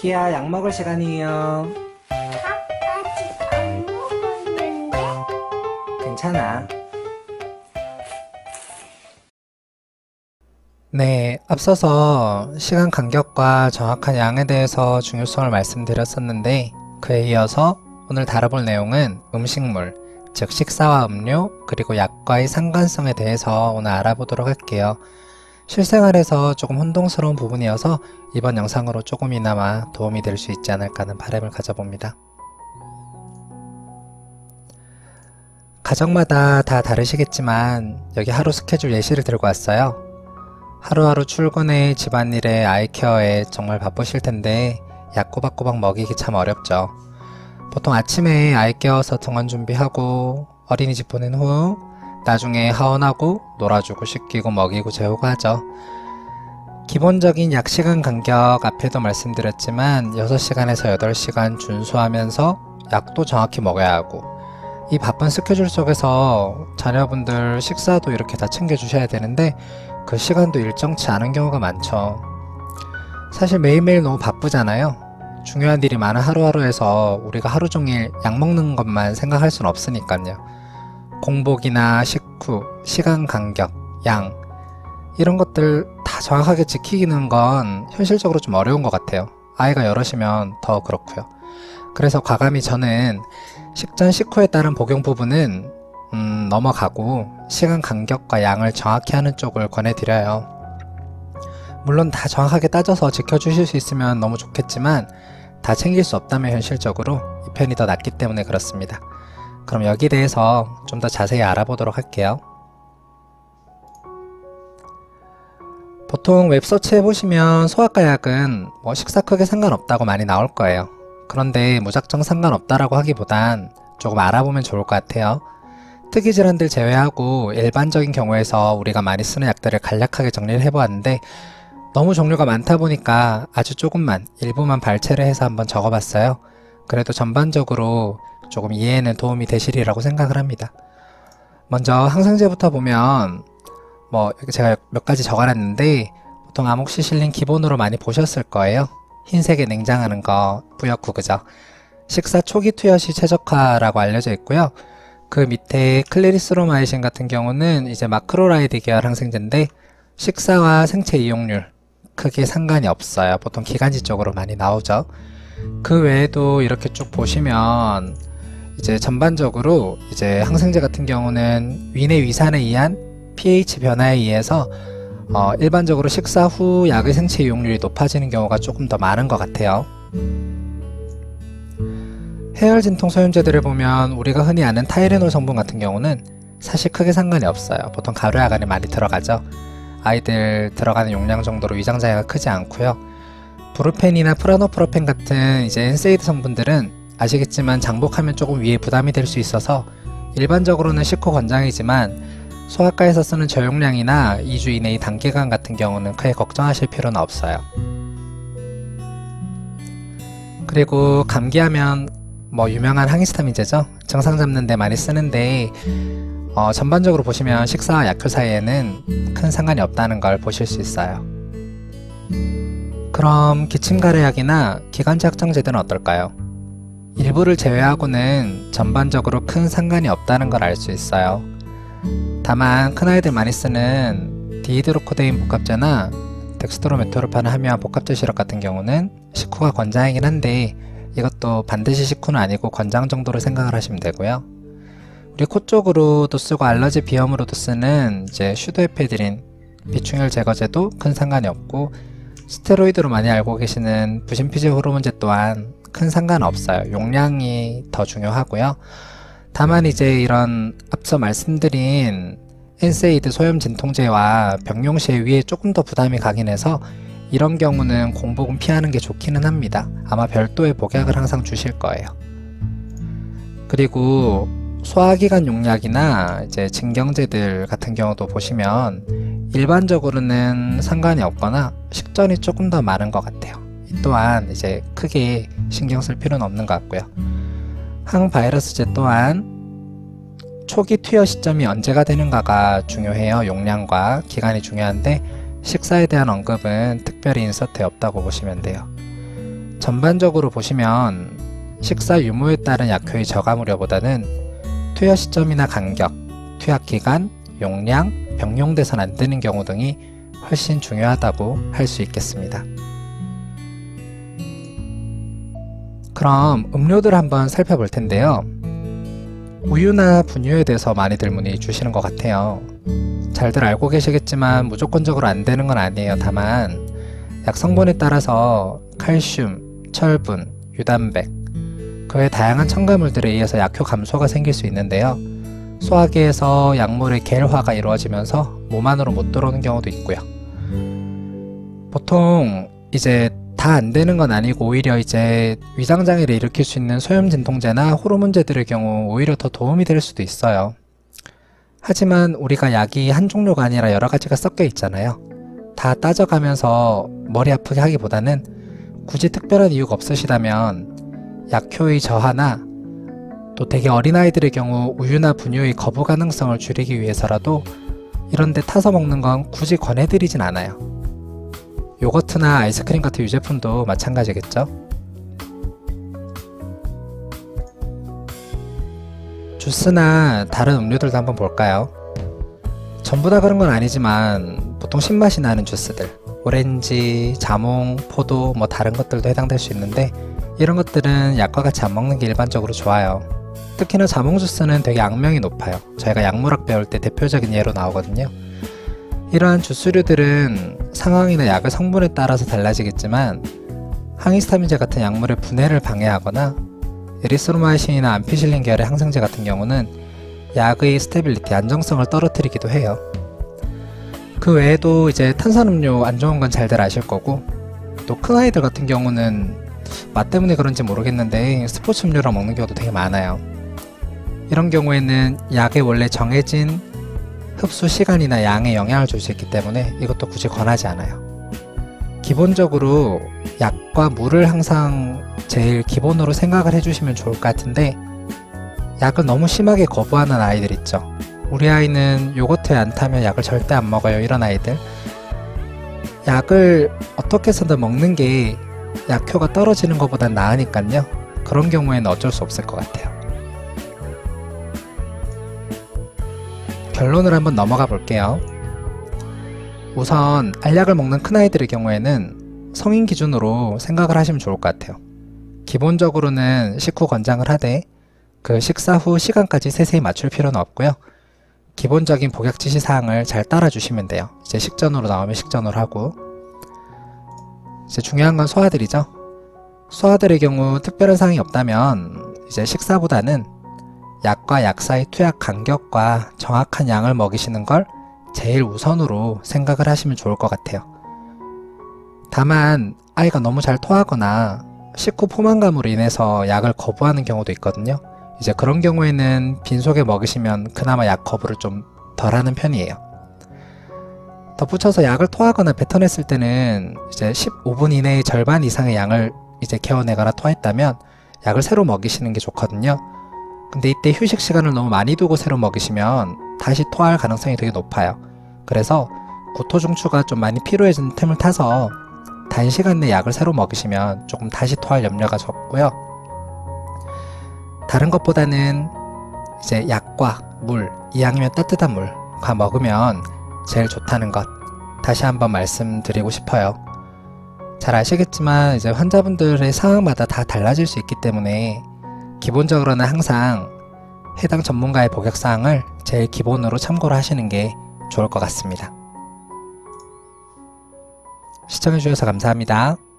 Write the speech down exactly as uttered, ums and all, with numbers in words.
키야, 약 먹을 시간이에요. 아빠 아직 안 먹었는데? 괜찮아. 네, 앞서서 시간 간격과 정확한 양에 대해서 중요성을 말씀드렸었는데, 그에 이어서 오늘 다뤄볼 내용은 음식물, 즉 식사와 음료, 그리고 약과의 상관성에 대해서 오늘 알아보도록 할게요. 실생활에서 조금 혼동스러운 부분이어서 이번 영상으로 조금이나마 도움이 될 수 있지 않을까 하는 바람을 가져봅니다. 가정마다 다 다르시겠지만 여기 하루 스케줄 예시를 들고 왔어요. 하루하루 출근에 집안일에 아이케어에 정말 바쁘실 텐데 약 꼬박꼬박 먹이기 참 어렵죠. 보통 아침에 아이 깨워서 등원 준비하고 어린이집 보낸 후 나중에 하원하고 놀아주고 씻기고 먹이고 재우고 하죠. 기본적인 약 시간 간격 앞에도 말씀드렸지만 여섯 시간에서 여덟 시간 준수하면서 약도 정확히 먹어야 하고, 이 바쁜 스케줄 속에서 자녀분들 식사도 이렇게 다 챙겨주셔야 되는데 그 시간도 일정치 않은 경우가 많죠. 사실 매일매일 너무 바쁘잖아요. 중요한 일이 많은 하루하루에서 우리가 하루 종일 약 먹는 것만 생각할 수는 없으니까요. 공복이나 식후, 시간 간격, 양 이런 것들 다 정확하게 지키기는 건 현실적으로 좀 어려운 것 같아요. 아이가 여럿이면 더 그렇고요. 그래서 과감히 저는 식전 식후에 따른 복용 부분은 음, 넘어가고 시간 간격과 양을 정확히 하는 쪽을 권해드려요. 물론 다 정확하게 따져서 지켜주실 수 있으면 너무 좋겠지만 다 챙길 수 없다면 현실적으로 이 편이 더 낫기 때문에 그렇습니다. 그럼 여기에 대해서 좀 더 자세히 알아보도록 할게요. 보통 웹서치 해보시면 소아과 약은 뭐 식사 크게 상관없다고 많이 나올 거예요. 그런데 무작정 상관없다라고 하기보단 조금 알아보면 좋을 것 같아요. 특이 질환들 제외하고 일반적인 경우에서 우리가 많이 쓰는 약들을 간략하게 정리를 해보았는데 너무 종류가 많다 보니까 아주 조금만 일부만 발췌를 해서 한번 적어봤어요. 그래도 전반적으로 조금 이해에는 도움이 되시리라고 생각을 합니다. 먼저 항생제부터 보면 뭐 제가 몇 가지 적어놨는데 보통 아목시실린 기본으로 많이 보셨을 거예요. 흰색에 냉장하는 거 부역구 그죠? 식사 초기 투여 시 최적화라고 알려져 있고요. 그 밑에 클리리스로마이신 같은 경우는 이제 마크로라이드 계열 항생제인데 식사와 생체 이용률 크게 상관이 없어요. 보통 기관지 쪽으로 많이 나오죠. 그 외에도 이렇게 쭉 보시면 이제 전반적으로 이제 항생제 같은 경우는 위내 위산에 의한 pH 변화에 의해서 어 일반적으로 식사 후 약의 생체 이용률이 높아지는 경우가 조금 더 많은 것 같아요. 해열 진통 소염제들을 보면 우리가 흔히 아는 타이레놀 성분 같은 경우는 사실 크게 상관이 없어요. 보통 가루약 안에 많이 들어가죠. 아이들 들어가는 용량 정도로 위장 자해가 크지 않고요. 브루펜이나 프라노프로펜 같은 이제 엔세이드 성분들은 아시겠지만 장복하면 조금 위에 부담이 될 수 있어서 일반적으로는 식후 권장이지만 소아과에서 쓰는 저용량이나 이 주 이내의 단기간 같은 경우는 크게 걱정하실 필요는 없어요. 그리고 감기하면 뭐 유명한 항히스타민제죠. 증상 잡는 데 많이 쓰는데 어, 전반적으로 보시면 식사와 약효 사이에는 큰 상관이 없다는 걸 보실 수 있어요. 그럼 기침가래약이나 기관지 확정제들은 어떨까요? 일부를 제외하고는 전반적으로 큰 상관이 없다는 걸 알 수 있어요. 다만 큰아이들 많이 쓰는 디히드로코데인 복합제나 덱스트로메토르판을 함유한 복합제 시럽 같은 경우는 식후가 권장이긴 한데 이것도 반드시 식후는 아니고 권장 정도로 생각을 하시면 되고요. 우리 코 쪽으로도 쓰고 알러지 비염으로도 쓰는 이제 슈도에페드린 비충혈 제거제도 큰 상관이 없고, 스테로이드로 많이 알고 계시는 부신피질 호르몬제 또한 큰 상관 없어요. 용량이 더 중요하고요. 다만 이제 이런 앞서 말씀드린 엔세이드 소염 진통제와 병용 시에 위에 조금 더 부담이 가긴 해서 이런 경우는 공복은 피하는 게 좋기는 합니다. 아마 별도의 복약을 항상 주실 거예요. 그리고 소화기관 용약이나 이제 진경제들 같은 경우도 보시면 일반적으로는 상관이 없거나 식전이 조금 더 많은 것 같아요. 이 또한 이제 크게 신경 쓸 필요는 없는 것 같고요. 항바이러스제 또한 초기 투여 시점이 언제가 되는가가 중요해요. 용량과 기간이 중요한데 식사에 대한 언급은 특별히 인서트에 없다고 보시면 돼요. 전반적으로 보시면 식사 유무에 따른 약효의 저감 우려보다는 투여 시점이나 간격, 투약 기간, 용량, 병용돼선 안 되는 경우 등이 훨씬 중요하다고 할 수 있겠습니다. 그럼 음료들 한번 살펴볼 텐데요. 우유나 분유에 대해서 많이들 문의 주시는 것 같아요. 잘들 알고 계시겠지만 무조건적으로 안 되는 건 아니에요. 다만 약 성분에 따라서 칼슘, 철분, 유단백, 그 외 다양한 첨가물들에 의해서 약효 감소가 생길 수 있는데요. 소화기에서 약물의 계일화가 이루어지면서 몸 안으로 못 들어오는 경우도 있고요. 보통 이제 다 안 되는 건 아니고 오히려 이제 위장장애를 일으킬 수 있는 소염 진통제나 호르몬제들의 경우 오히려 더 도움이 될 수도 있어요. 하지만 우리가 약이 한 종류가 아니라 여러 가지가 섞여 있잖아요. 다 따져가면서 머리 아프게 하기보다는 굳이 특별한 이유가 없으시다면 약효의 저하나 또 되게 어린아이들의 경우 우유나 분유의 거부 가능성을 줄이기 위해서라도 이런 데 타서 먹는 건 굳이 권해드리진 않아요. 요거트나 아이스크림 같은 유제품도 마찬가지겠죠? 주스나 다른 음료들도 한번 볼까요? 전부 다 그런 건 아니지만 보통 신맛이 나는 주스들, 오렌지, 자몽, 포도, 뭐 다른 것들도 해당될 수 있는데 이런 것들은 약과 같이 안 먹는 게 일반적으로 좋아요. 특히나 자몽 주스는 되게 악명이 높아요. 저희가 약물학 배울 때 대표적인 예로 나오거든요. 이러한 주스류들은 상황이나 약의 성분에 따라서 달라지겠지만 항히스타민제 같은 약물의 분해를 방해하거나 에리스로마이신이나 암피실린 계열의 항생제 같은 경우는 약의 스테빌리티, 안정성을 떨어뜨리기도 해요. 그 외에도 이제 탄산음료 안 좋은 건 잘들 아실 거고, 또 큰아이들 같은 경우는 맛 때문에 그런지 모르겠는데 스포츠 음료랑 먹는 경우도 되게 많아요. 이런 경우에는 약에 원래 정해진 흡수 시간이나 양에 영향을 줄 수 있기 때문에 이것도 굳이 권하지 않아요. 기본적으로 약과 물을 항상 제일 기본으로 생각을 해주시면 좋을 것 같은데, 약을 너무 심하게 거부하는 아이들 있죠. 우리 아이는 요거트에 안 타면 약을 절대 안 먹어요. 이런 아이들. 약을 어떻게 해서든 먹는 게 약효가 떨어지는 것보단 나으니까요. 그런 경우에는 어쩔 수 없을 것 같아요. 결론을 한번 넘어가 볼게요. 우선 알약을 먹는 큰아이들의 경우에는 성인 기준으로 생각을 하시면 좋을 것 같아요. 기본적으로는 식후 권장을 하되 그 식사 후 시간까지 세세히 맞출 필요는 없고요. 기본적인 복약 지시사항을 잘 따라주시면 돼요. 이제 식전으로 나오면 식전으로 하고, 이제 중요한 건 소화들이죠. 소화들의 경우 특별한 사항이 없다면 이제 식사보다는 약과 약 사이 투약 간격과 정확한 양을 먹이시는 걸 제일 우선으로 생각을 하시면 좋을 것 같아요. 다만 아이가 너무 잘 토하거나 식후 포만감으로 인해서 약을 거부하는 경우도 있거든요. 이제 그런 경우에는 빈속에 먹이시면 그나마 약 거부를 좀 덜하는 편이에요. 덧붙여서 약을 토하거나 뱉어냈을 때는 이제 십오 분 이내에 절반 이상의 양을 이제 개어내거나 토했다면 약을 새로 먹이시는 게 좋거든요. 근데 이때 휴식 시간을 너무 많이 두고 새로 먹이시면 다시 토할 가능성이 되게 높아요. 그래서 구토 중추가 좀 많이 피로해진 틈을 타서 단시간 내 약을 새로 먹이시면 조금 다시 토할 염려가 적고요. 다른 것보다는 이제 약과 물, 이왕이면 따뜻한 물과 먹으면 제일 좋다는 것 다시 한번 말씀드리고 싶어요. 잘 아시겠지만 이제 환자분들의 상황마다 다 달라질 수 있기 때문에 기본적으로는 항상 해당 전문가의 복약사항을 제일 기본으로 참고를 하시는 게 좋을 것 같습니다. 시청해주셔서 감사합니다.